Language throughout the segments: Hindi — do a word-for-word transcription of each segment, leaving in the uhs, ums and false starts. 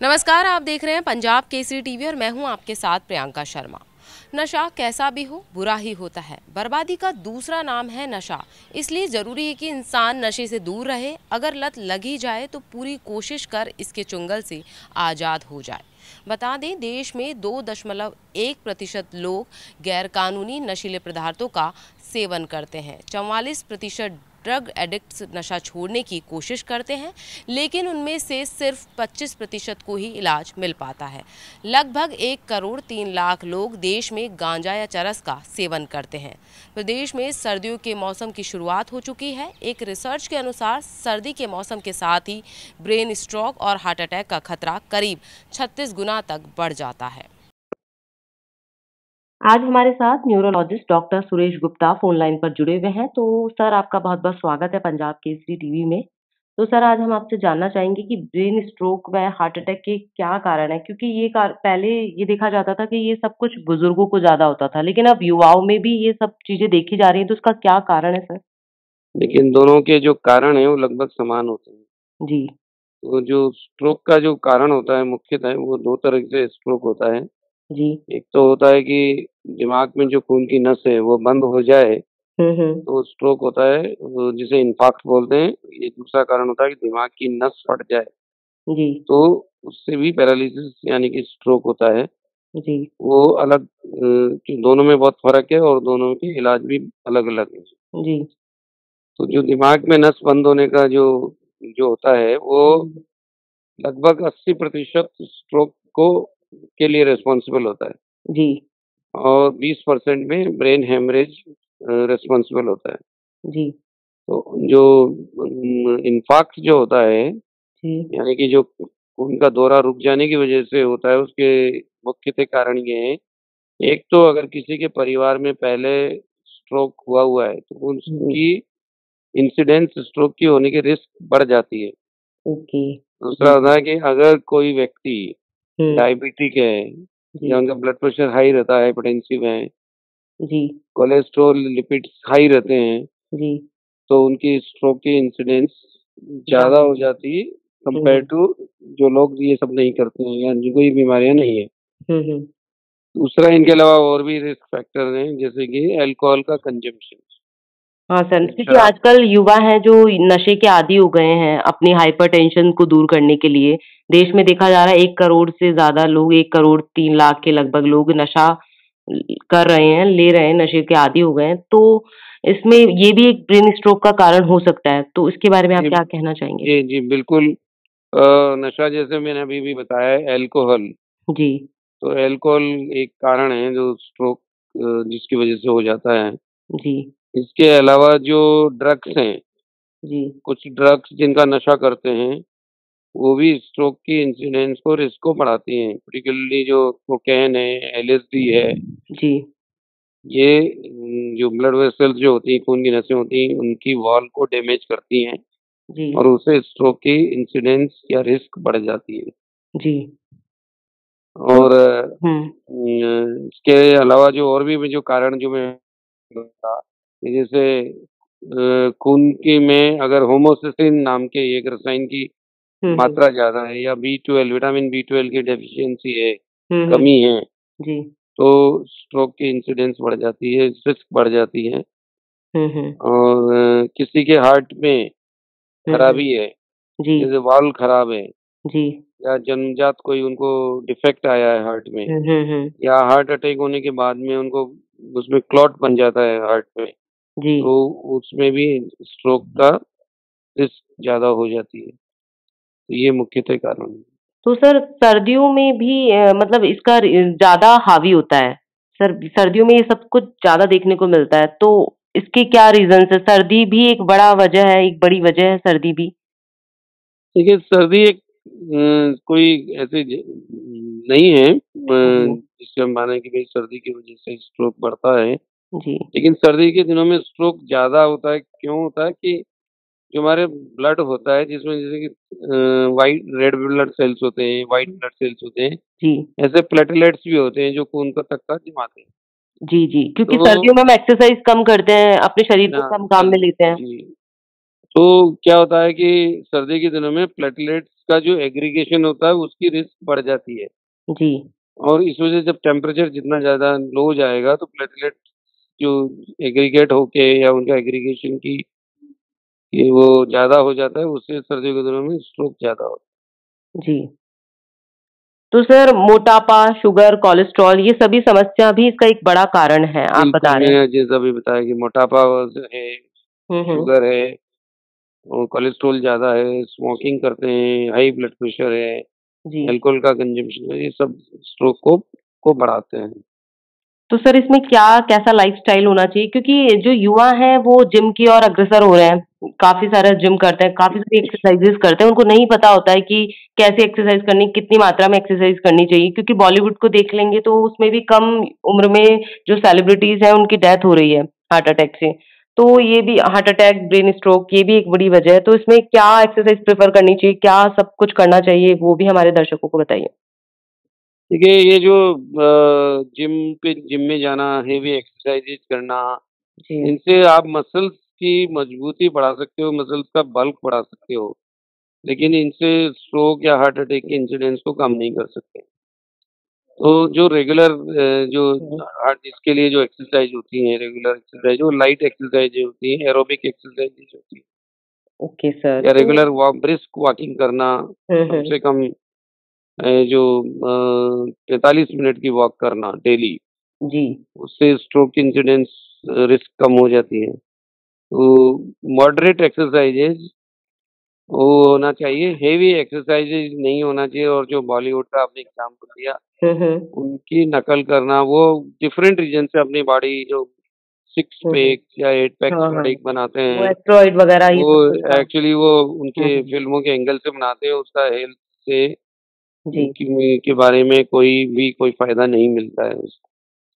नमस्कार, आप देख रहे हैं पंजाब केसरी टीवी और मैं हूं आपके साथ प्रियंका शर्मा। नशा कैसा भी हो बुरा ही होता है। बर्बादी का दूसरा नाम है नशा। इसलिए ज़रूरी है कि इंसान नशे से दूर रहे। अगर लत लगी जाए तो पूरी कोशिश कर इसके चुंगल से आज़ाद हो जाए। बता दें, देश में दो दशमलव एक प्रतिशत लोग गैरकानूनी नशीले पदार्थों का सेवन करते हैं। चौवालीस प्रतिशत ड्रग एडिक्ट्स नशा छोड़ने की कोशिश करते हैं, लेकिन उनमें से सिर्फ पच्चीस प्रतिशत को ही इलाज मिल पाता है। लगभग एक करोड़ तीन लाख लोग देश में गांजा या चरस का सेवन करते हैं। प्रदेश में सर्दियों के मौसम की शुरुआत हो चुकी है। एक रिसर्च के अनुसार सर्दी के मौसम के साथ ही ब्रेन स्ट्रोक और हार्ट अटैक का खतरा करीब छत्तीस गुना तक बढ़ जाता है। आज हमारे साथ neurologist doctor Suresh Gupta phone line पर जुड़े हुए हैं। तो सर, आपका बहुत बहुत स्वागत है पंजाब केसरी टीवी में। तो सर, आज हम आपसे जानना चाहेंगे कि ब्रेन स्ट्रोक व हार्ट अटैक के क्या कारण है, क्योंकि ये कार, पहले ये देखा जाता था कि ये सब कुछ बुजुर्गों को ज्यादा होता था, लेकिन अब युवाओं में भी ये सब चीजें देखी जा रही हैं। तो उसका क्या कारण है सर? लेकिन दोनों के जो कारण हैं वो लगभग समान होते हैं। जी। तो जो स्ट्रोक का जो कारण होता है मुख्यतः वो दो तरह से स्ट्रोक होता है। जी। एक तो होता है कि दिमाग में जो खून की नस है वो बंद हो जाए हम्म हम्म तो स्ट्रोक होता है, वो जिसे इंफाक्ट बोलते हैं। ये दूसरा कारण होता है कि दिमाग की नस फट जाए जी। तो उससे भी पैरालिसिस यानी कि स्ट्रोक होता है। जी। वो अलग अ, कि दोनों में बहुत फर्क है और दोनों के इलाज भी अलग-अलग है। जी। तो जो दिमाग में नस बंद होने का जो जो होता है वो हम्म, लगभग अस्सी प्रतिशत स्ट्रोक को के लिए रिस्पॉन्सिबल होता है जी। और बीस परसेंट में ब्रेन हेमरेज रिस्पॉन्सिबल होता है। जी। तो जो उम, इन्फार्क्ट जो होता है, जी। यानी कि जो खून का दौरा रुक जाने की वजह से होता है, उसके मुख्यतः कारण ये हैं। एक तो अगर किसी के परिवार में पहले स्ट्रोक हुआ हुआ है, तो जी। उसकी इंसिडेंस स्ट्रोक की होने की रिस्क बढ़ जाती है। ओके। दूसरा जी। होता है कि अगर कोई व्यक्ति हम्म। डायबिटिक है जी। या उनका ब्लड प्रेशर हाई रहता है, हाइपरटेंसिव है, जी। कोलेस्ट्रॉल, लिपिड्स हाई रहते हैं, जी। तो उनकी स्ट्रोक की इंसिडेंस ज़्यादा ज़्यादा हो है। जाती है हुँ, कंपेयर हुँ। टू जो लोग ये सब नहीं करते हैं या जिनको ये बीमारियाँ नहीं है। हुँ, हुँ। दूसरा इनके अलावा और भी रिस्क फैक्टर हैं, जैसे कि अल्कोहल का कंजम्पशन, हाँ सर, क्योंकि शराब। आजकल युवा हैं जो नशे के आदी हो गए हैं अपनी हाइपरटेंशन को दूर करने के लिए। देश में देखा जा रहा है एक करोड़ से ज़्यादा लोग, एक करोड़ तीन लाख के लगभग लोग नशा ल कर रहे हैं, ले रहे हैं, नशे के आदी हो गए हैं। तो इसमें ये भी एक ब्रेन स्ट्रोक का कारण हो सकता है। तो इसके बारे में आप जी, क्या कहना चाहेंगे? जी, जी, बिल्कुल। अ, नशा जैसे मैंने अभी भी बताया है अल्कोहल, जी। तो अल्कोहल एक कारण है जो स्ट्रोक अ, जिसकी वजह से हो जाता है। जी। इसके अलावा जो ड्रग्स हैं, जी। कुछ ड्रग्स जिनका नशा करते हैं, वो भी स्ट्रोक की इंसिडेंस को रिस्क को बढ़ाती हैं। पर्टिकुलरली जो कोकेन है, एलएसडी है, जी। ये उम, जो ब्लड वेसल्स जो होती हैं, खून की नसें होती हैं, उनकी वॉल को डैमेज करती हैं जी। और उससे स्ट्रोक की इंसिडेंस या रिस्क बढ़ जाती है। जी। तो और अ, हुँ। इसके अलावा जो और भी जो कारण जो मैं बता कि जैसे अ, खून की में अगर होमोसिस्टिन नाम के एक रसायन की हुँ, हुँ। मात्रा ज़्यादा है या B twelve vitamin B twelve की डेफिशिएंसी है, हुँ, हुँ। कमी है, जी। तो स्ट्रोक की इंसिडेंस बढ़ जाती है, रिस्क बढ़ जाती है। हुँ, हुँ। और अ, किसी के हार्ट में हुँ, हुँ। खराबी है, जी। जैसे वाल्व खराब है जी। या जन्मजात कोई उनको डिफेक्ट आया है हार्ट में हुँ, हुँ, हुँ। या हार्ट अटैक होने के बाद में उनको उसमें क्लॉट बन जाता है हार्ट में, जी। तो उसमें भी स्ट्रोक का रिस्क ज़्यादा हो जाती है। तो ये मुख्यतः कारण है। तो सर, सर्दियों में भी अ, मतलब इसका रि ज़्यादा हावी होता है। सर, सर्दियों में ये सब कुछ ज़्यादा देखने को मिलता है, तो इसके क्या रीज़न्स है? सर्दी भी एक बड़ा वजह है, एक बड़ी वजह है सर्दी भी? देखिए, सर्दी एक अ, कोई ऐसी ज नहीं है जी। अ, जिससे हम माने कि भई सर्दी की वजह से स्ट्रोक बढ़ता है। जी। लेकिन सर्दी के दिनों में स्ट्रोक ज़्यादा होता है, क्यों होता है कि जो हमारे ब्लड होता है जिसमें जैसे कि अ, व्हाइट रेड ब्लड सेल्स होते हैं, व्हाइट ब्लड सेल्स होते हैं, जी। ऐसे प्लेटलेट्स भी होते हैं जो खून का थक्का जमाते हैं। जी, जी। क्योंकि सर्दियों तो में हम एक्सरसाइज़ कम करते हैं, अपने शरीर को हाँ, कम काम सर में लेते हैं। जी। तो क्या होता है कि सर्दी के दिनों में प्लेटलेट्स का जो एग्रीगेशन होता है उसकी रिस्क बढ़ जाती है। जी। और इस वजह से जब टेम्परेचर जितना ज़्यादा लो जाएगा तो प्लेटलेट जो एग्रीगेट होके या उनका एग्रीगेशन की ये वो ज़्यादा हो जाता है, उससे सर्दियों के दिनों में स्ट्रोक ज़्यादा होता जी। तो सर मोटापा, शुगर, कोलेस्ट्रॉल ये सभी समस्या भी इसका एक बड़ा कारण है, है। आप बिल्कुल, बता रहे हैं। मैंने जैसा अभी बताया कि मोटापा ज है, हुँ, हुँ। शुगर है और कोलेस्ट्रॉल ज़्यादा है, स्मोकिंग करते हैं, हाई ब्लड प्रेशर है, जी। अल्कोहल का कंज़म्पशन है, ये सब स्ट्रोक को को बढ़ाते हैं। तो सर इसमें क्या कैसा लाइफ़स्टाइल होना चाहिए? क्योंकि जो युवा हैं वो जिम की ओर अग्रसर हो रहे हैं। काफ़ी सारा जिम करते हैं, काफ़ी सारी एक्सरसाइज़ेज़ करते हैं, उनको नहीं पता होता है कि कैसे एक्सरसाइज़ करनी, कितनी मात्रा में एक्सरसाइज़ करनी चाहिए क्योंकि बॉलीवुड को देख लेंगे तो उसमें भी कम उम्र में जो सेलिब्रिटीज़ हैं उनकी डेथ हो रही है हार्ट अटैक से। तो ये भी हार्ट अटैक, ब्रेन स्ट्रोक ये भी एक बड़ी वजह है। तो इसमें क्या एक्सरसाइज़ प्रेफ़र करनी चाहिए? क्या सब कुछ करना चाहिए? वो भी हमारे दर्शकों को बताइए। देखिए, ये जो अ, जिम पे जिम में जाना, हेवी एक्सरसाइज़ेज़ करना, जी। इनसे आप मसल्स की मजबूती बढ़ा सकते हो, मसल्स का बल्क बढ़ा सकते हो, लेकिन इनसे स्ट्रोक या हार्ट अटैक के इंसिडेंस को कम नहीं कर सकते। तो जो रेगुलर अ, जो हुँ। हार्ट इसके लिए जो एक्सरसाइज़ होती हैं, रेगुलर एक्सरसाइज़, वो लाइट एक्सरसाइज़ेज़ होती हैं, एरोबिक एक्सरसाइज़ेज़ होती हैं ओके सर। या तो रेगुलर वॉक ब्रिस्क वॉकिंग करना, हुँ, कम हुँ। से कम अ, जो अ, पैंतालीस मिनट की वॉक करना डेली, जी। उससे स्ट्रोक इंसिडेंस रिस्क कम हो जाती है। तो मॉडरेट एक्सरसाइज़ेज़ वो होना चाहिए, हेवी एक्सरसाइज़ेज़ नहीं होना चाहिए और जो बॉलीवुड का आपने एग्ज़ाम्पल दिया, हुँ, हुँ। उनकी नकल करना, वो डिफरेंट रीज़न से अपनी बॉडी जो सिक्स हुँ, हुँ। पैक या एट पैक्स हाँ, हाँ। बॉडी बनाते वो हैं, एस्टेरॉइड वगैरह ये वो सब कुछ था। एक्चुअली वो हुँ, उनके हुँ। फ़िल्मों के एंगल से बनाते हैं, उसका हेल्थ से जी। की के बारे में कोई भी कोई फ़ायदा नहीं मिलता है उसको।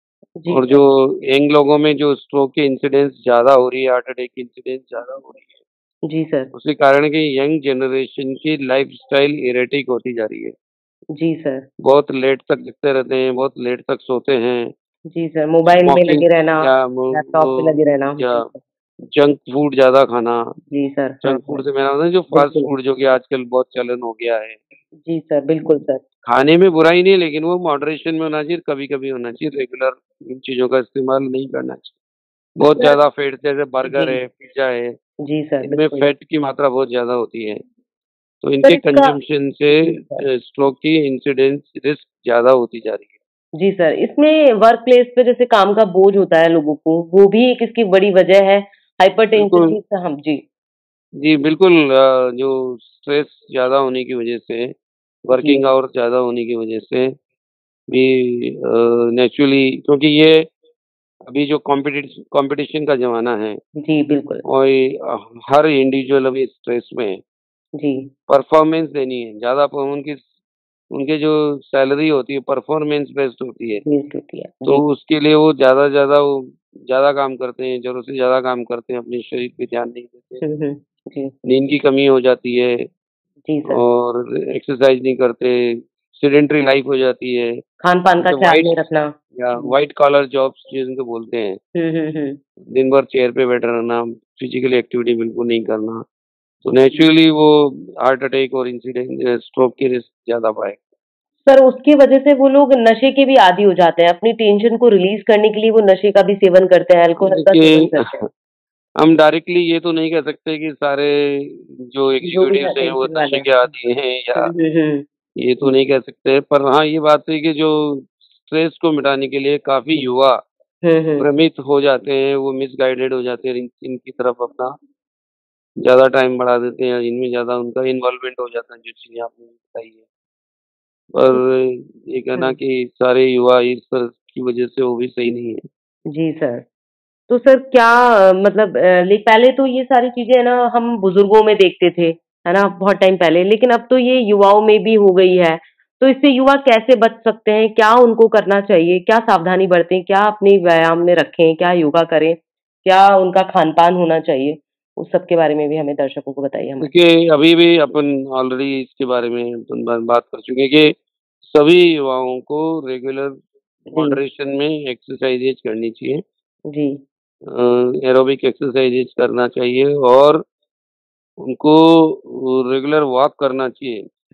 जी और जो सर। यंग लोगों में जो स्ट्रोक की इंसिडेंस ज़्यादा हो रही है, हार्ट अटैक की इंसिडेंस ज़्यादा हो रही है, जी सर। उसके कारण है कि यंग जनरेशन की लाइफ़स्टाइल एरेटिक होती जा रही है। जी सर। बहुत लेट तक जगते रहते हैं, बहुत लेट तक सोते हैं, जी सर, मोबाइल में स्मोकिंग लगे रहना, या वो लैपटॉप पे वो लगे रहना। या बिल्कुल। जंक फूड ज़्यादा खाना। जी सर। हाँ, जंक हाँ। फूड से मेरा मतलब है जो फ़ास्ट बिल्कुल। फूड जो कि आजकल बहुत चलन हो गया है। जी सर, बिल्कुल सर। खाने में बुराई नहीं है लेकिन वो मॉडरेशन में होना चाहिए, कभी-कभी होना चाहिए, रेगुलर इन चीज़ों का इस्तेमाल नहीं करना चाहिए। बहुत सर ज़्यादा फैट जैसे जी। बर्गर है, पिज़्ज़ा है, जी सर, इनमें बिल्कुल। फैट की मात्रा बहुत ज़्यादा होती है। तो सर इनके इसका कंज़म्पशन से जी सर। अ, स्ट्रोक की इंसिडेंस रिस्क ज़्यादा होती जा रही है। जी सर, इसमें वर्क प्लेस पे जैसे काम का बोझ होता है लोगों को, वो भी एक इसकी बड़ी वजह है। हाइपरटेंशन बिल्कुल, की स हम जी। जी बिल्कुल अ, जो स्ट्रेस ज़्यादा होने की वज़ह से, जी। वर्किंग आवर्स ज़्यादा होने की वज़ह से भी अ, नेचुरली क्योंकि ये अभी जो कॉम्पिटिस कॉम्पिटिशन का ज़माना है जी, बिल्कुल। और ये अ, हर इंडिविजुअल अभी स्ट्रेस में है। जी। परफ़ॉर्मेंस देनी है, ज़्यादा प उनकी उनकी जो सैलरी होती है परफ़ॉर्मेंस बेस्ड होती है। वेस्ट होती है। तो जी। उसके लिए वो ज़्यादा से ज़्यादा वो ज़्यादा काम करते हैं, ज़रूरत से ज़्यादा काम करते हैं, अपने शरीर पे ध्यान नहीं देते। हुँ, हुँ। जी। नींद की कमी हो जाती है जी सर। और एक्सरसाइज़ नहीं करते, सेडेंटरी लाइफ़ हो जाती है। खान-पान का जैसे ख्याल व्हाइट नहीं रखना। या जी। व्हाइट कॉलर जॉब्स जिनको बोलते हैं, हुँ, हुँ, हुँ। दिन भर चेयर पे बैठा रहना, फिज़िकल एक्टिविटी बिल्कुल नहीं करना, तो नेचुरली वो हार्ट अटैक और इंसिडेंट अ, स्ट्रोक की रिस्क ज़्यादा बढ़े। सर उसकी वजह से वो लोग नशे के भी आदी हो जाते हैं, अपनी टेंशन को रिलीज़ करने के लिए वो नशे का भी सेवन करते हैं, अल्कोहल का देखिए सेवन करते हैं। हम डायरेक्टली ये तो नहीं कह सकते कि सारे जो जो भी है एग्ज़ीक्यूटिव्स हैं वो टेंशन वाले नशे हैं। के आदी हैं या हुँ, हुँ, हुँ। ये तो नहीं कह सकते। पर हाँ, ये बात है कि जो स्ट्रेस को मिटाने के लिए काफ़ी युवा हुँ, हुँ। भ्रमित हो जाते हैं, वो मिसगाइडेड हो जाते हैं इन इनकी तरफ अपना ज़्यादा टाइम बढ़ा देते हैं, इनमें ज़्यादा उनका इन्वॉल्वमेंट हो जाता है, जो चीज़ें आपने बताई है। पर ये कहना हुँ। कि सारे युवा इस तरह की वजह से वो भी सही नहीं है। जी सर। तो सर क्या अ, मतलब अ, ले पहले तो ये सारी चीज़ें है ना हम बुजुर्गों में देखते थे, है ना? बहुत टाइम पहले, लेकिन अब तो ये युवाओं में भी हो गई है। तो इससे युवा कैसे बच सकते हैं? क्या उनको करना चाहिए? क्या सावधानी बरतें? क्या अपने व्यायाम में रखें? क्या योगा करें? क्या उनका खान-पान होना चाहिए? उस सब के बारे में भी हमें दर्शकों को बताइए हमारे। देखिए, अभी भी अपन ऑलरेडी इसके बारे में अपन बा बात कर चुके हैं कि सभी युवाओं को रेगुलर जी, मॉडरेशन में एक्सरसाइज़ेज़ करनी चाहिए। जी, अ, एरोबिक एक्सरसाइज़ेज़ करना चाहिए और उनको रेगुलर वॉक करना चाहिए।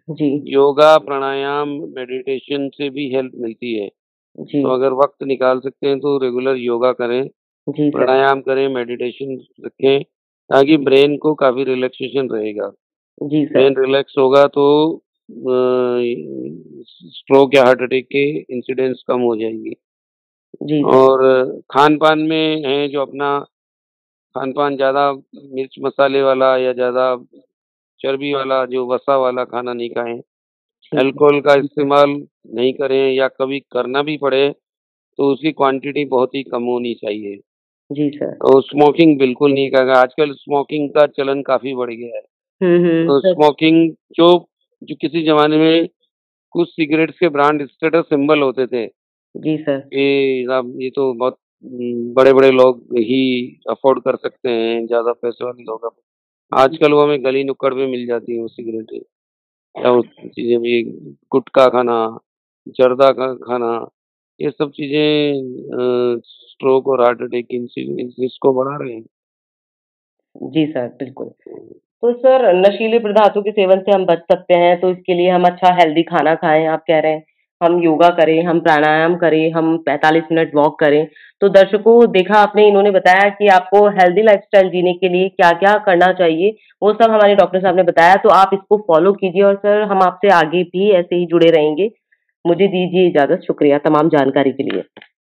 जी। योगा, प्राणायाम, मेडिटेशन से भी हेल्प मिलती है। जी। तो अगर वक़्त निकाल सकते हैं तो रेगुलर योगा करें, जी सर। प्राणायाम करें, मेडिटेशन रखें, ताकि ब्रेन को काफ़ी रिलैक्सेशन रहेगा। जी सर। ब्रेन रिलैक्स होगा तो अ, स्ट्रोक या हार्ट अटैक के इंसिडेंस कम हो जाएँगे। जी सर। और खान-पान में है जो अपना खान-पान ज़्यादा मिर्च मसाले वाला या ज़्यादा चर्बी वाला, जो वसा वाला खाना नहीं खाएँ। ठीक है। अल्कोहल का इस्तेमाल नहीं करें या कभी करना भी पड़े तो उसकी क्वांटिटी बहुत ही कम होनी चाहिए। जी सर। और स्मोकिंग बिल्कुल नहीं करना, आजकल स्मोकिंग का चलन काफ़ी बढ़ गया है। हुँ, हुँ। तो सर। स्मोकिंग जो जो किसी ज़माने में कुछ सिगरेट्स के ब्रांड स्टेटस सिंबल होते थे, जी सर। ये अब ये तो बहुत उम, बड़े-बड़े लोग ही अफ़ोर्ड कर सकते हैं, ज़्यादा पैसे वाले लोग अब आजकल वो हमें गली नुक्कड़ पे मिल जाती हैं वो सिगरेटें या वो चीज़ें भी गुटखा खाना, जर्दा खा खाना, ये सब चीज़ें अ, स्ट्रोक और हार्ट अटैक की इंसिडेंस रिस्क को बढ़ा रहे हैं। जी सर, बिल्कुल। तो सर नशीले पदार्थों के सेवन से हम बच सकते हैं, तो इसके लिए हम अच्छा हेल्दी खाना खाएँ, आप कह रहे हैं। हम योगा करें, हम प्राणायाम करें, हम पैंतालीस मिनट वॉक करें। तो दर्शकों देखा आपने इन्होंने बताया कि आपको हेल्दी लाइफ़स्टाइल जीने के लिए क्या-क्या करना चाहिए, वो सब हमारे डॉक्टर साहब ने बताया, तो आप इसको फ़ॉलो कीजिए और सर हम आपसे आगे भी ऐसे ही जुड़े रहेंगे। मुझे दीजिए इजाज़त, शुक्रिया तमाम जानकारी के लिए।